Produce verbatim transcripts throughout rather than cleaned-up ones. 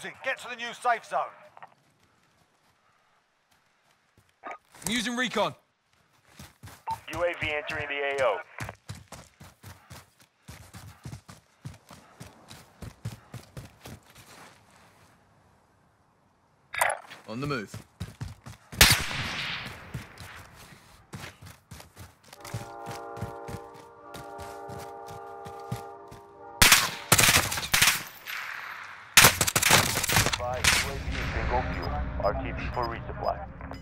losing. Get to the new safe zone. I'm using recon. U A V entering the A O. On the move. U A V is bingo fuel. R T B for resupply.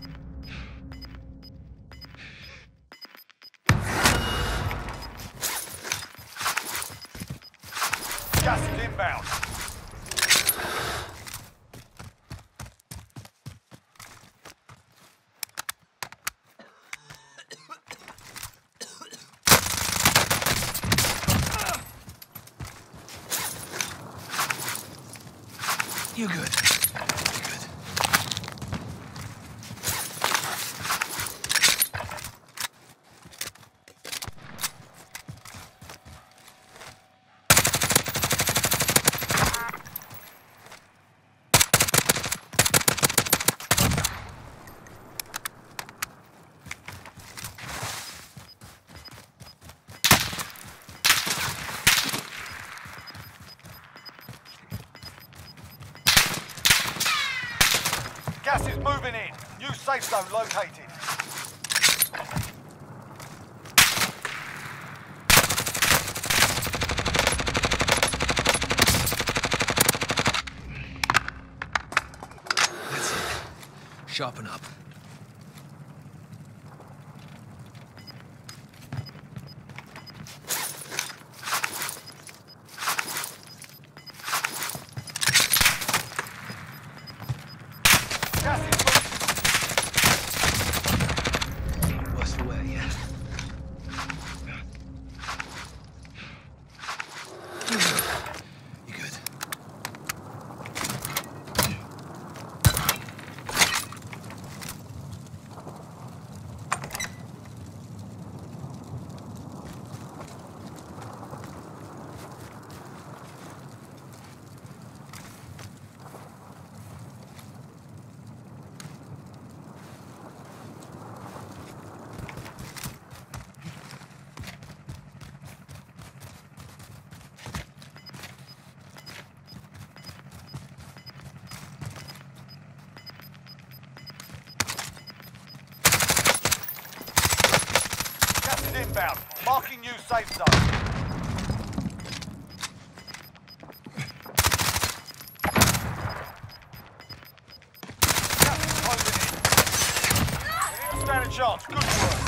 Gas is inbound. You're good. You're good. Gas is moving in. New safe zone located. That's it. Sharpen up. Gas is moving. What's the way, yeah? You good? Gas is inbound. Marking new safe zone. Gas is closing in. We didn't stand a chance. Good work.